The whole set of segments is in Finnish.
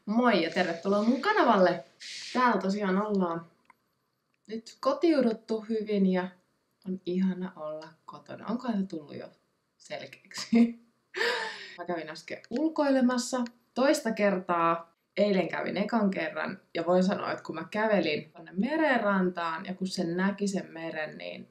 Moi ja tervetuloa mun kanavalle! Täällä tosiaan ollaan nyt kotiuduttu hyvin ja on ihana olla kotona. Onkohan se tullut jo selkeäksi? Mä kävin äsken ulkoilemassa toista kertaa. Eilen kävin ekan kerran ja voin sanoa, että kun mä kävelin tonne merenrantaan ja kun sen näki sen meren, niin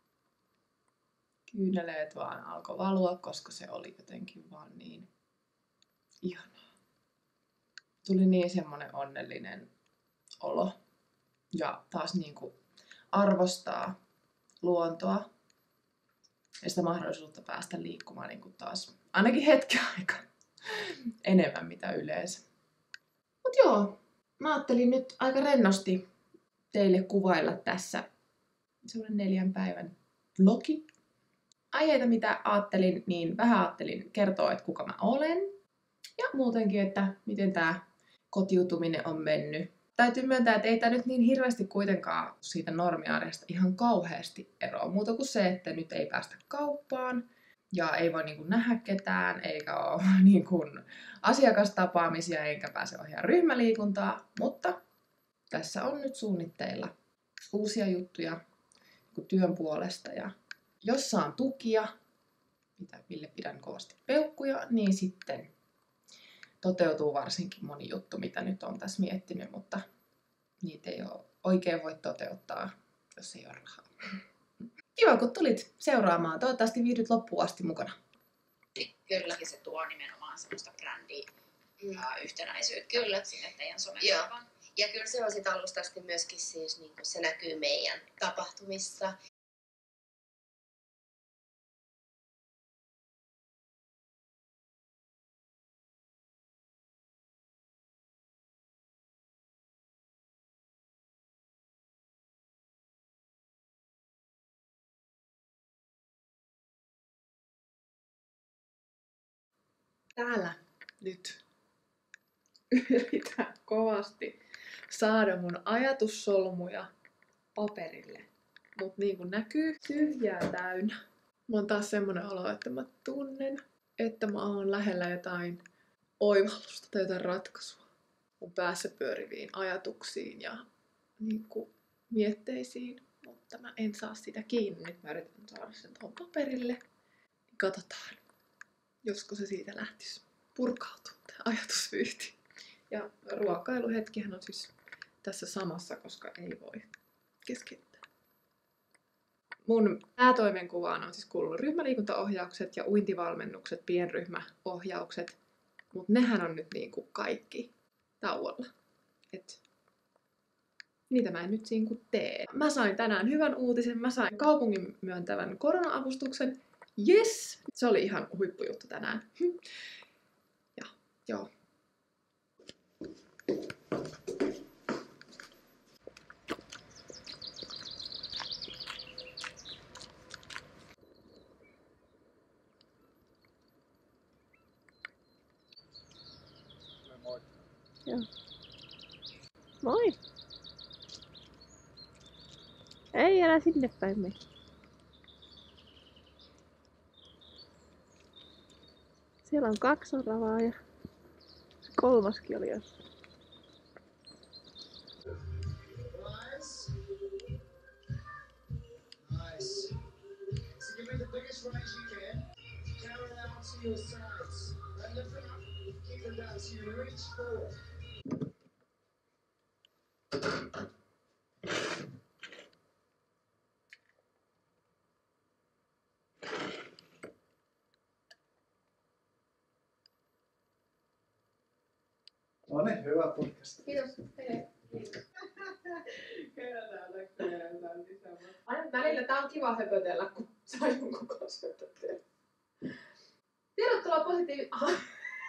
kyyneleet vaan alkoi valua, koska se oli jotenkin vaan niin ihanaa. Tuli niin semmonen onnellinen olo ja taas niinku arvostaa luontoa ja sitä mahdollisuutta päästä liikkumaan niinku taas ainakin hetken aikaa enemmän mitä yleensä. Mut joo, mä ajattelin nyt aika rennosti teille kuvailla tässä semmonen 4 päivän vlogi. Aiheita mitä ajattelin, niin vähän ajattelin kertoa, että kuka mä olen ja muutenkin, että miten tää kotiutuminen on mennyt. Täytyy myöntää, että ei tää nyt niin hirveästi kuitenkaan siitä normiarjesta ihan kauheasti eroa. Muuta kuin se, että nyt ei päästä kauppaan ja ei voi niinku nähdä ketään, eikä ole niinku asiakastapaamisia, eikä pääse ohjaamaan ryhmäliikuntaa. Mutta tässä on nyt suunnitteilla uusia juttuja työn puolesta. Ja jos saan tukia, mille pidän kovasti peukkuja, niin sitten toteutuu varsinkin moni juttu, mitä nyt on tässä miettinyt, mutta niitä ei ole oikein voi toteuttaa, jos ei ole rahaa. Kiva, kun tulit seuraamaan. Toivottavasti viihdyt loppuun asti mukana. Kylläkin se tuo nimenomaan semmoista brändiä yhtenäisyyttä Kyllä. sinne teidän somesarvaan. Ja kyllä se on sitten alusta asti myöskin siis, niin se näkyy meidän tapahtumissa. Täällä nyt yritän kovasti saada mun ajatussolmuja paperille. Mut niin kuin näkyy, tyhjää täynnä. Mulla on taas semmonen olo, että mä tunnen, että mä oon lähellä jotain oivallusta tai jotain ratkaisua mun päässä pyöriviin ajatuksiin ja niin kuin mietteisiin. Mutta mä en saa sitä kiinni. Nyt mä yritän saada sen tuohon paperille. Katsotaan, josko se siitä lähtisi purkautua, tämä ajatusvyyhti. Ja ruokailuhetkihän on siis tässä samassa, koska ei voi keskittää. Mun päätoimenkuvaan on siis kuulunut ryhmäliikuntaohjaukset ja uintivalmennukset, pienryhmäohjaukset. Mutta nehän on nyt niinku kaikki tauolla. Et niitä mä en nyt niinku tee. Mä sain tänään hyvän uutisen. Mä sain kaupungin myöntävän korona-avustuksen. Yes! Se oli ihan huippujuttu tänään. Ja joo. Moi. Joo. Moi! Ei älä sinne päin mene. Siellä on 2 oravaa ja se 3. oli jossain. Nice. Nice. So give me the biggest rise you can. Carry it out to your sides. Then lift it up. Keep it down so you reach forward. No niin, hyvä podcast. Kiitos. Hei. Aina välillä tää on kiva höpötellä, kun saa jonkun kanssa höpötellä. Tervetuloa positiiviseen...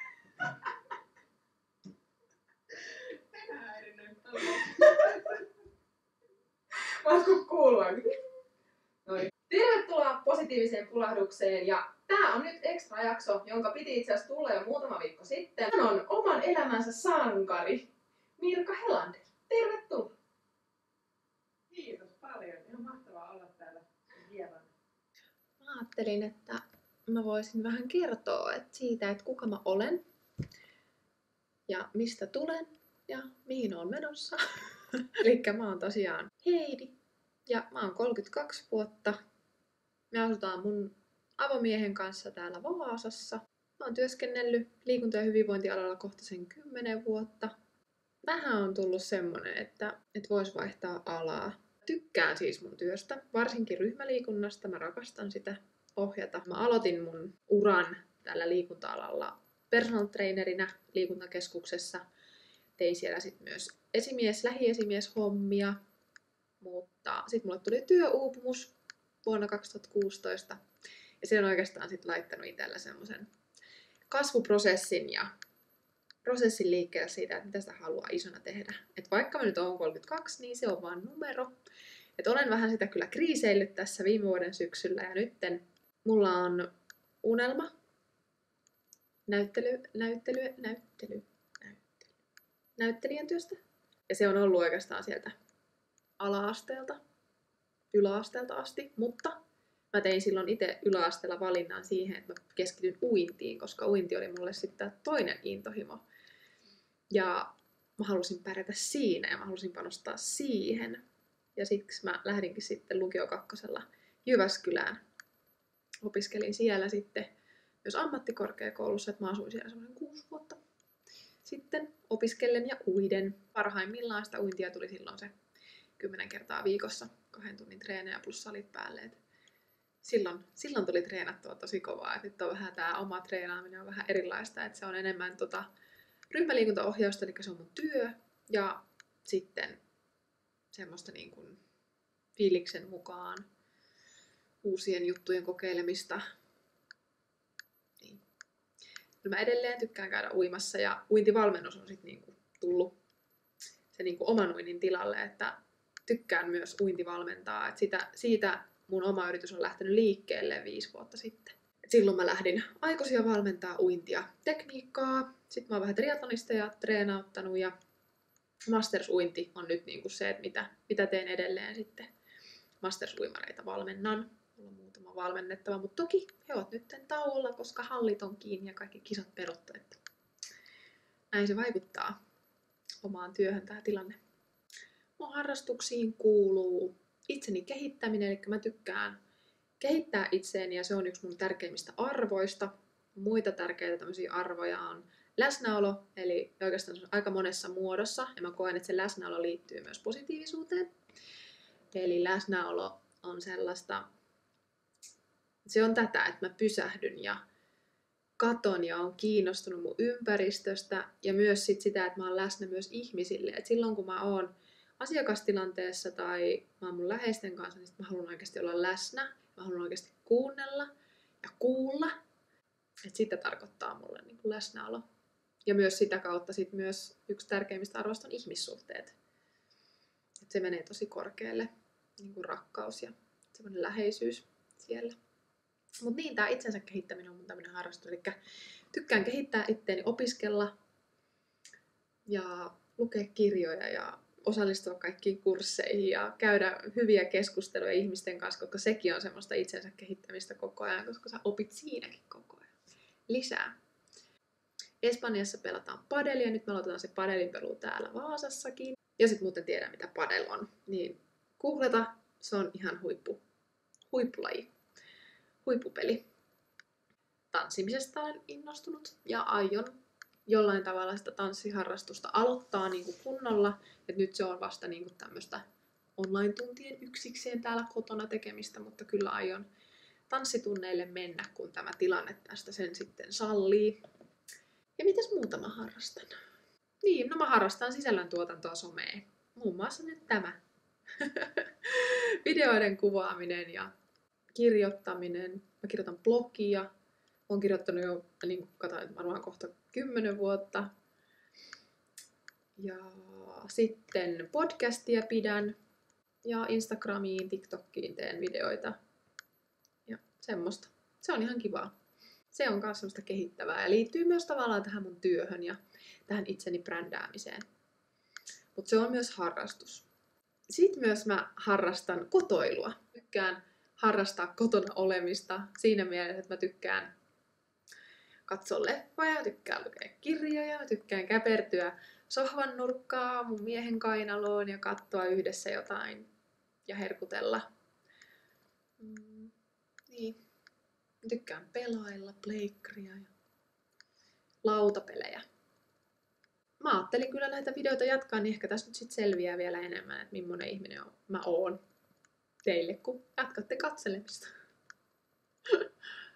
Voitko kuulua? Noin. Tervetuloa positiiviseen pulahdukseen ja tää on nyt extra jakso, jonka piti itse asiassa tulla jo muutama viikko sitten. Hän on oman elämänsä sankari Mirka Helander. Tervetuloa! Kiitos paljon. Ihan mahtavaa olla täällä vieraana. Mä ajattelin, että mä voisin vähän kertoa siitä, että kuka mä olen. ja mistä tulen ja mihin olen menossa. Elikkä mä oon tosiaan Heidi ja mä oon 32 vuotta. Me asutaan mun avomiehen kanssa täällä Vaasassa. Mä oon työskennellyt liikunta- ja hyvinvointialalla kohta sen 10 vuotta. Vähän on tullut semmonen, että vois vaihtaa alaa. Tykkään siis mun työstä, varsinkin ryhmäliikunnasta. Mä rakastan sitä ohjata. Mä aloitin mun uran tällä liikunta-alalla personal trainerina liikuntakeskuksessa. Tein siellä sit myös lähiesimieshommia. Mutta sitten mulle tuli työuupumus vuonna 2016. Ja se on oikeastaan sit laittanut itsellä semmoisen kasvuprosessin ja prosessin liikkeelle siitä, että mitä sitä haluaa isona tehdä. Et vaikka mä nyt oon 32, niin se on vaan numero. Et olen vähän sitä kyllä kriiseillyt tässä viime vuoden syksyllä ja nytten mulla on unelma näyttelijän työstä. Ja se on ollut oikeastaan sieltä ala-asteelta, yläasteelta asti, mutta mä tein silloin itse yläasteella valinnan siihen, että mä keskityn uintiin, koska uinti oli mulle sitten toinen intohimo. Ja mä halusin pärjätä siinä ja mä halusin panostaa siihen. Ja siksi mä lähdinkin sitten lukio 2. Jyväskylään. Opiskelin siellä sitten myös ammattikorkeakoulussa, että mä asuin siellä semmoinen 6 vuotta sitten opiskellen ja uiden. Parhaimmillaan sitä uintia tuli silloin se 10 kertaa viikossa, 2 tunnin treenejä plus salit päälle. Et silloin tuli treenattua tosi kovaa. Et nyt on vähän tää oma treenaaminen on vähän erilaista, että se on enemmän ryhmäliikuntaohjausta, eli se on mun työ. Ja sitten semmoista niin kuin fiiliksen mukaan uusien juttujen kokeilemista. Niin. Mä edelleen tykkään käydä uimassa ja uintivalmennus on sitten niinku tullut se niinku oman uinnin tilalle, että tykkään myös uintivalmentaa. Et siitä mun oma yritys on lähtenyt liikkeelle 5 vuotta sitten. Et silloin mä lähdin aikuisia valmentaa uintia, tekniikkaa. Sitten mä oon vähän triathlonista ja treenauttanut ja Masters-uinti on nyt niinku se, että mitä teen edelleen sitten. Masters-uimareita valmennan. Mulla on muutama valmennettava, mutta toki he ovat nyt tauolla, koska hallit on kiinni ja kaikki kisat peruttu. Että näin se vaikuttaa omaan työhön tämä tilanne. Mun harrastuksiin kuuluu itseni kehittäminen, eli mä tykkään kehittää itseäni ja se on yksi mun tärkeimmistä arvoista. Muita tärkeitä tämmöisiä arvoja on läsnäolo, eli oikeastaan se on aika monessa muodossa ja mä koen, että se läsnäolo liittyy myös positiivisuuteen. Eli läsnäolo on sellaista, se on tätä, että mä pysähdyn ja katon ja on kiinnostunut mun ympäristöstä ja myös sitä, että mä oon läsnä myös ihmisille. Et silloin kun mä oon asiakastilanteessa tai mä oon mun läheisten kanssa, niin mä haluan oikeasti olla läsnä, mä haluan oikeasti kuunnella ja kuulla. Et sitä tarkoittaa mulle niin kuin läsnäolo. Ja myös sitä kautta sit myös yksi tärkeimmistä arvoista on ihmissuhteet. Et se menee tosi korkealle, niin kuin rakkaus ja semmoinen läheisyys siellä. Mutta niin, tää itsensä kehittäminen on mun tämmönen harrastus. Eli tykkään kehittää itteeni, opiskella ja lukea kirjoja ja osallistua kaikkiin kursseihin ja käydä hyviä keskusteluja ihmisten kanssa, koska sekin on semmoista itsensä kehittämistä koko ajan, koska sä opit siinäkin koko ajan lisää. Espanjassa pelataan padelia, nyt me aloitetaan se padelin peluu täällä Vaasassakin. Jos et muuten tiedä mitä padel on, niin googleta, se on ihan huippulaji, huippupeli. Tanssimisesta olen innostunut ja aion jollain tavalla sitä tanssiharrastusta aloittaa niin kuin kunnolla. Et nyt se on vasta niin kuin tämmöistä online-tuntien yksikseen täällä kotona tekemistä, mutta kyllä aion tanssitunneille mennä, kun tämä tilanne tästä sen sitten sallii. Ja mitäs muuta mä harrastan? Niin, no mä harrastan sisällöntuotantoa someen. Muun muassa nyt tämä. Videoiden kuvaaminen ja kirjoittaminen. Mä kirjoitan blogia. Olen kirjoittanut jo, niin kuin katsoin, varmaan kohta 10 vuotta. Ja sitten podcastia pidän. Ja Instagramiin, TikTokiin teen videoita. Ja semmoista. Se on ihan kivaa. Se on myös semmoista kehittävää ja liittyy myös tavallaan tähän mun työhön ja tähän itseni brändäämiseen. Mutta se on myös harrastus. Sitten myös mä harrastan kotoilua. Tykkään harrastaa kotona olemista siinä mielessä, että mä tykkään katsoa leffoja, mä tykkään lukea kirjoja, mä tykkään käpertyä sohvan nurkkaa mun miehen kainaloon ja katsoa yhdessä jotain ja herkutella. Niin. Mä tykkään pelailla, pleikkaria ja lautapelejä. Mä ajattelin kyllä näitä videoita jatkaa, niin ehkä tässä nyt sit selviää vielä enemmän, että millainen ihminen mä oon teille, kun jatkatte katselemista.